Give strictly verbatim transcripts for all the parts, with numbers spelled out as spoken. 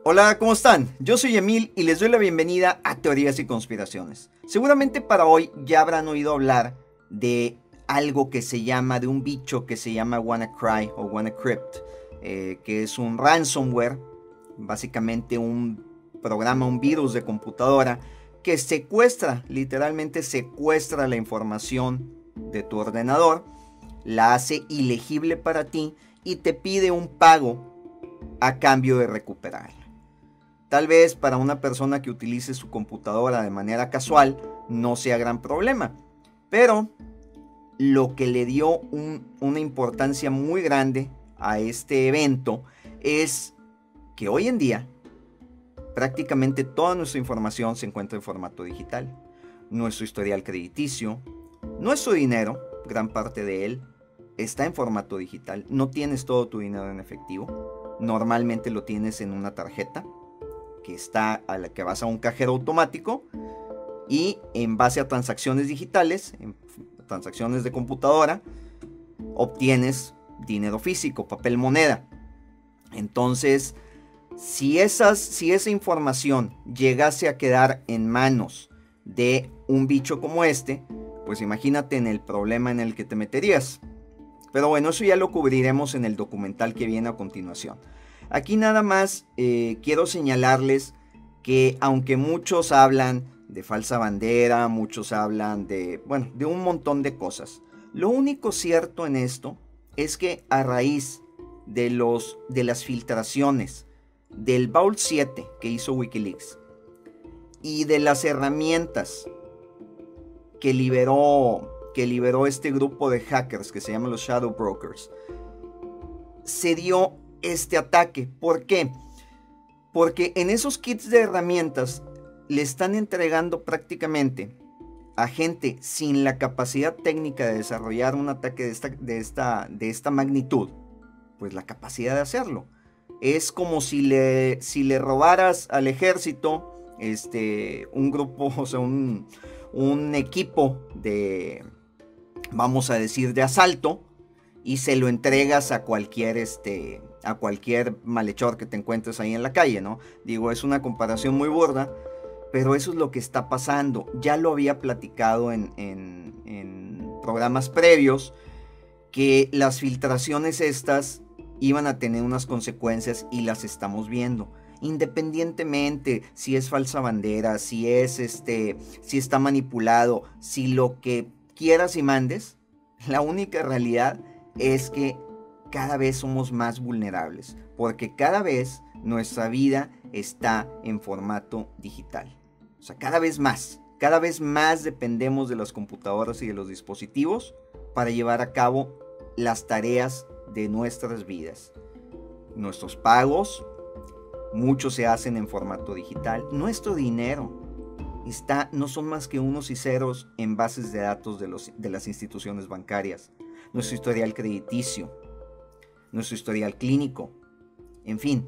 Hola, ¿cómo están? Yo soy Emil y les doy la bienvenida a Teorías y Conspiraciones. Seguramente para hoy ya habrán oído hablar de algo que se llama, de un bicho que se llama WannaCry o WannaCrypt, eh, que es un ransomware, básicamente un programa, un virus de computadora que secuestra, literalmente secuestra la información de tu ordenador, la hace ilegible para ti y te pide un pago a cambio de recuperarla. Tal vez para una persona que utilice su computadora de manera casual no sea gran problema, pero lo que le dio un, una importancia muy grande a este evento es que hoy en día prácticamente toda nuestra información se encuentra en formato digital. Nuestro historial crediticio, nuestro dinero, gran parte de él, está en formato digital. No tienes todo tu dinero en efectivo, normalmente lo tienes en una tarjeta que está a la que vas a un cajero automático y en base a transacciones digitales, en transacciones de computadora, obtienes dinero físico, papel moneda. Entonces, si, esas, si esa información llegase a quedar en manos de un bicho como este, pues imagínate en el problema en el que te meterías. Pero bueno, eso ya lo cubriremos en el documental que viene a continuación. Aquí nada más eh, quiero señalarles que aunque muchos hablan de falsa bandera, muchos hablan de, bueno, de un montón de cosas, lo único cierto en esto es que a raíz de, los, de las filtraciones del Vault siete que hizo Wikileaks y de las herramientas que liberó, que liberó este grupo de hackers que se llaman los Shadow Brokers, se dio este ataque. ¿Por qué? Porque en esos kits de herramientas le están entregando prácticamente a gente sin la capacidad técnica de desarrollar un ataque de esta, de esta, de esta magnitud, pues la capacidad de hacerlo. Es como si le, si le robaras al ejército este, un grupo, o sea, un, un equipo de, vamos a decir, de asalto, y se lo entregas a cualquier, este, a cualquier malhechor que te encuentres ahí en la calle, ¿no? Digo, es una comparación muy burda, pero eso es lo que está pasando. Ya lo había platicado en, en, en programas previos, que las filtraciones estas iban a tener unas consecuencias y las estamos viendo. Independientemente si es falsa bandera, si es este, si está manipulado, si lo que quieras y mandes, la única realidad es que cada vez somos más vulnerables, porque cada vez nuestra vida está en formato digital. O sea, cada vez más, cada vez más dependemos de las computadoras y de los dispositivos para llevar a cabo las tareas de nuestras vidas. Nuestros pagos, muchos se hacen en formato digital. Nuestro dinero está, no son más que unos y ceros en bases de datos de, los, de las instituciones bancarias. Nuestro historial crediticio, nuestro historial clínico, en fin,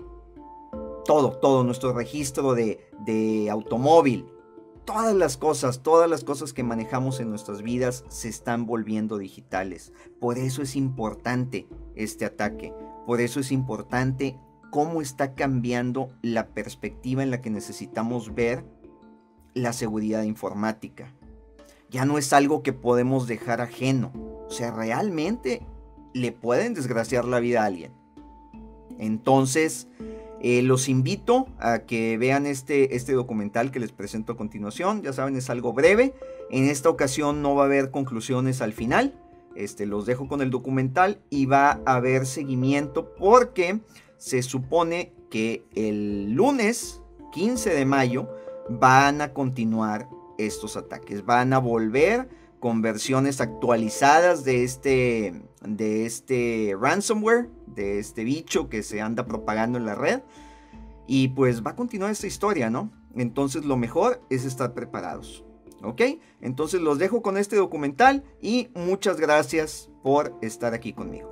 todo, todo, nuestro registro de, de automóvil, todas las cosas, todas las cosas que manejamos en nuestras vidas se están volviendo digitales. Por eso es importante este ataque, por eso es importante cómo está cambiando la perspectiva en la que necesitamos ver la seguridad informática. Ya no es algo que podemos dejar ajeno. O sea, realmente le pueden desgraciar la vida a alguien. Entonces, eh, los invito a que vean este, este documental que les presento a continuación. Ya saben, es algo breve. En esta ocasión no va a haber conclusiones al final. Este, los dejo con el documental y va a haber seguimiento porque se supone que el lunes quince de mayo van a continuar estos ataques. Van a volver con versiones actualizadas de este, de este ransomware, de este bicho que se anda propagando en la red. Y pues va a continuar esta historia, ¿no? Entonces lo mejor es estar preparados, ¿ok? Entonces los dejo con este documental y muchas gracias por estar aquí conmigo.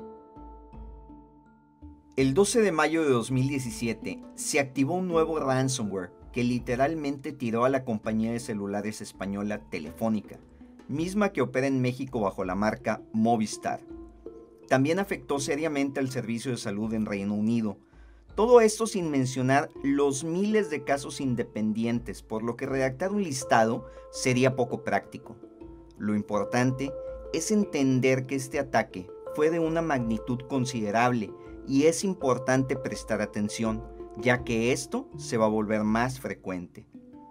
El doce de mayo de dos mil diecisiete se activó un nuevo ransomware que literalmente tiró a la compañía de celulares española Telefónica, misma que opera en México bajo la marca Movistar. También afectó seriamente al servicio de salud en Reino Unido, Todo esto sin mencionar los miles de casos independientes, por lo que redactar un listado sería poco práctico. Lo importante es entender que este ataque fue de una magnitud considerable y es importante prestar atención, ya que esto se va a volver más frecuente.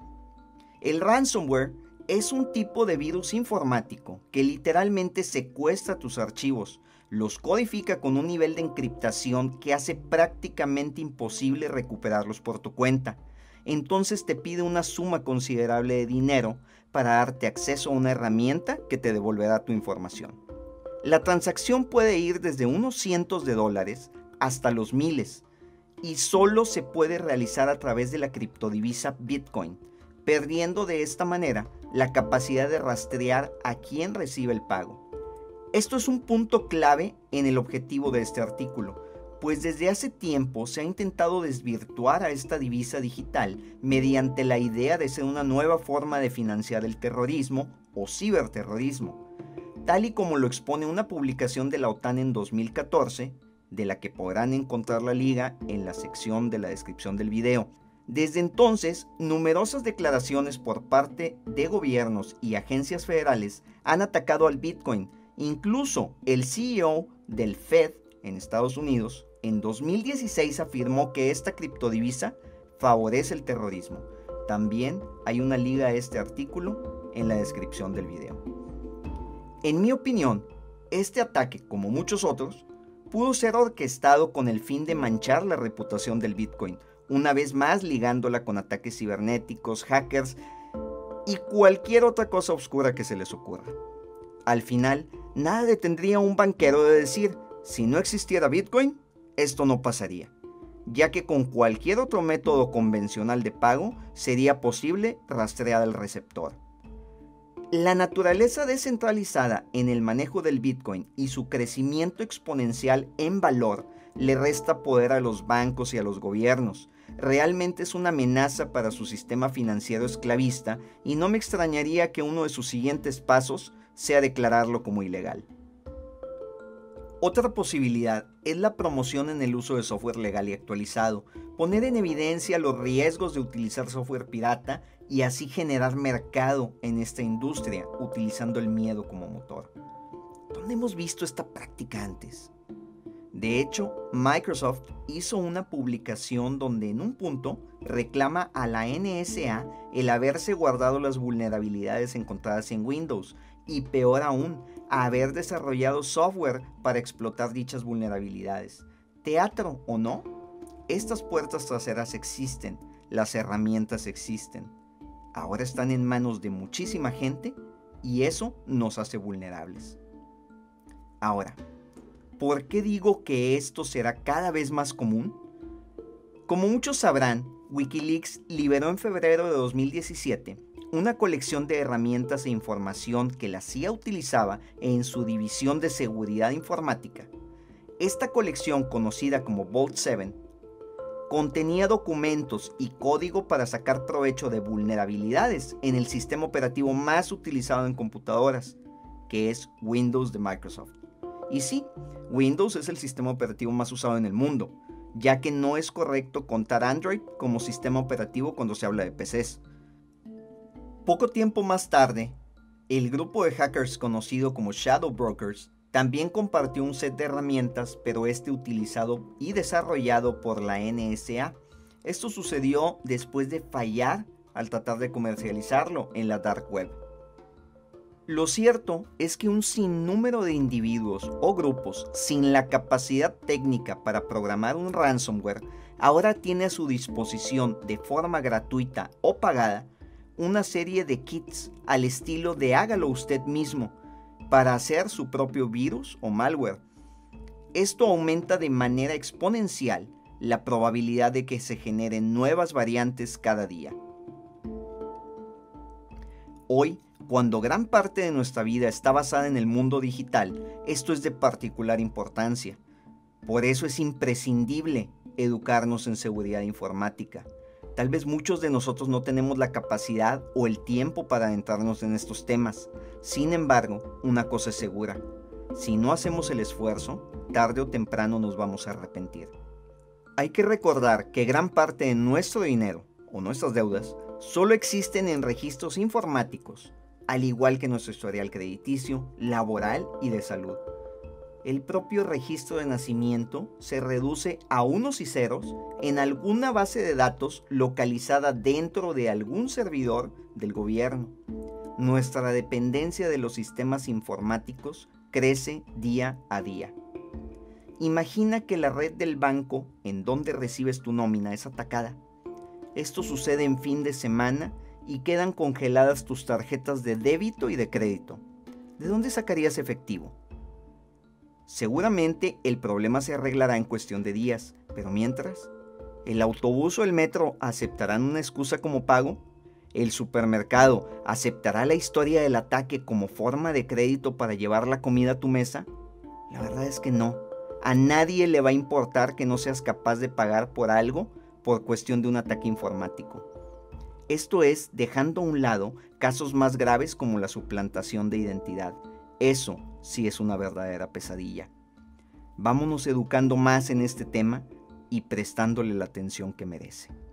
El ransomware es un tipo de virus informático que literalmente secuestra tus archivos, los codifica con un nivel de encriptación que hace prácticamente imposible recuperarlos por tu cuenta. Entonces te pide una suma considerable de dinero para darte acceso a una herramienta que te devolverá tu información. La transacción puede ir desde unos cientos de dólares hasta los miles y solo se puede realizar a través de la criptodivisa Bitcoin, perdiendo de esta manera la capacidad de rastrear a quien recibe el pago. Esto es un punto clave en el objetivo de este artículo, pues desde hace tiempo se ha intentado desvirtuar a esta divisa digital mediante la idea de ser una nueva forma de financiar el terrorismo o ciberterrorismo, tal y como lo expone una publicación de la OTAN en dos mil catorce, de la que podrán encontrar la liga en la sección de la descripción del video. Desde entonces, numerosas declaraciones por parte de gobiernos y agencias federales han atacado al Bitcoin. Incluso el C E O del Fed en Estados Unidos en dos mil dieciséis afirmó que esta criptodivisa favorece el terrorismo. También hay una liga a este artículo en la descripción del video. En mi opinión, este ataque, como muchos otros, pudo ser orquestado con el fin de manchar la reputación del Bitcoin, una vez más ligándola con ataques cibernéticos, hackers y cualquier otra cosa oscura que se les ocurra. Al final, nada detendría a un banquero de decir, si no existiera Bitcoin, esto no pasaría, ya que con cualquier otro método convencional de pago sería posible rastrear al receptor. La naturaleza descentralizada en el manejo del Bitcoin y su crecimiento exponencial en valor le resta poder a los bancos y a los gobiernos. Realmente es una amenaza para su sistema financiero esclavista y no me extrañaría que uno de sus siguientes pasos sea declararlo como ilegal. Otra posibilidad es la promoción en el uso de software legal y actualizado, poner en evidencia los riesgos de utilizar software pirata y así generar mercado en esta industria utilizando el miedo como motor. ¿Dónde hemos visto esta práctica antes? De hecho, Microsoft hizo una publicación donde en un punto reclama a la N S A el haberse guardado las vulnerabilidades encontradas en Windows y peor aún, haber desarrollado software para explotar dichas vulnerabilidades. Teatro o no, estas puertas traseras existen, las herramientas existen. Ahora están en manos de muchísima gente y eso nos hace vulnerables. Ahora, ¿por qué digo que esto será cada vez más común? Como muchos sabrán, Wikileaks liberó en febrero de dos mil diecisiete una colección de herramientas e información que la C I A utilizaba en su división de seguridad informática. Esta colección, conocida como Vault siete, contenía documentos y código para sacar provecho de vulnerabilidades en el sistema operativo más utilizado en computadoras, que es Windows de Microsoft. Y sí, Windows es el sistema operativo más usado en el mundo, ya que no es correcto contar Android como sistema operativo cuando se habla de P Cs. Poco tiempo más tarde, el grupo de hackers conocido como Shadow Brokers también compartió un set de herramientas, pero este utilizado y desarrollado por la N S A. Esto sucedió después de fallar al tratar de comercializarlo en la Dark Web. Lo cierto es que un sinnúmero de individuos o grupos sin la capacidad técnica para programar un ransomware ahora tiene a su disposición de forma gratuita o pagada una serie de kits al estilo de hágalo usted mismo para hacer su propio virus o malware. Esto aumenta de manera exponencial la probabilidad de que se generen nuevas variantes cada día. Hoy, cuando gran parte de nuestra vida está basada en el mundo digital, esto es de particular importancia. Por eso es imprescindible educarnos en seguridad informática. Tal vez muchos de nosotros no tenemos la capacidad o el tiempo para adentrarnos en estos temas. Sin embargo, una cosa es segura. Si no hacemos el esfuerzo, tarde o temprano nos vamos a arrepentir. Hay que recordar que gran parte de nuestro dinero o nuestras deudas solo existen en registros informáticos, al igual que nuestro historial crediticio, laboral y de salud. El propio registro de nacimiento se reduce a unos y ceros en alguna base de datos localizada dentro de algún servidor del gobierno. Nuestra dependencia de los sistemas informáticos crece día a día. Imagina que la red del banco en donde recibes tu nómina es atacada. Esto sucede en fin de semana y quedan congeladas tus tarjetas de débito y de crédito. ¿De dónde sacarías efectivo? Seguramente el problema se arreglará en cuestión de días, pero mientras, ¿el autobús o el metro aceptarán una excusa como pago? ¿El supermercado aceptará la historia del ataque como forma de crédito para llevar la comida a tu mesa? La verdad es que no. A nadie le va a importar que no seas capaz de pagar por algo por cuestión de un ataque informático. Esto es dejando a un lado casos más graves como la suplantación de identidad. Eso sí es una verdadera pesadilla. Vámonos educando más en este tema y prestándole la atención que merece.